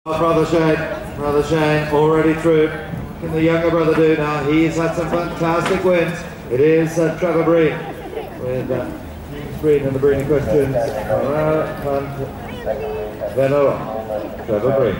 Brother Shane already through. What can the younger brother do now? He's had some fantastic wins. It is Trevor Breen with Breen and the Breen questions. Farao Van T Vennehof. Trevor Breen.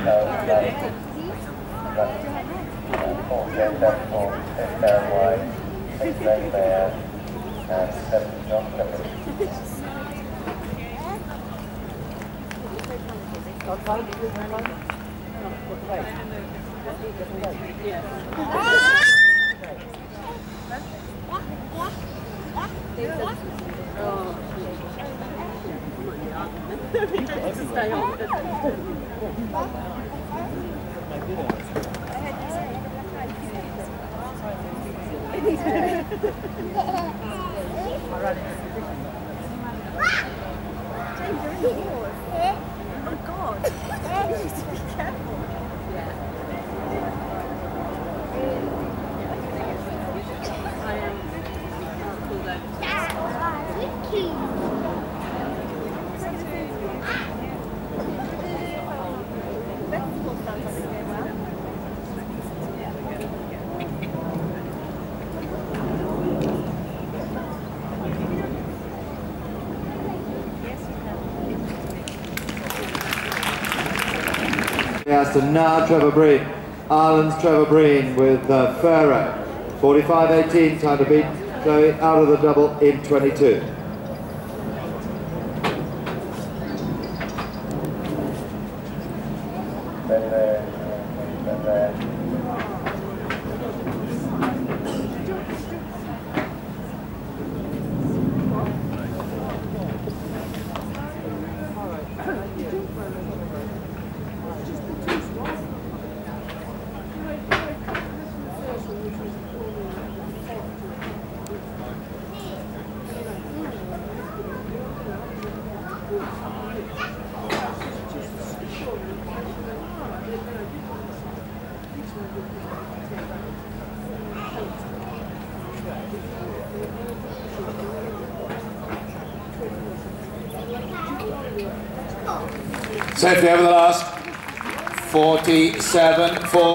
Oh God! You need to be careful. I am pulled over. Yes, and now Trevor Breen. Ireland's Trevor Breen with Farao. 45.18 time to beat Chloe out of the double in 22. Safely over the last 47, 4.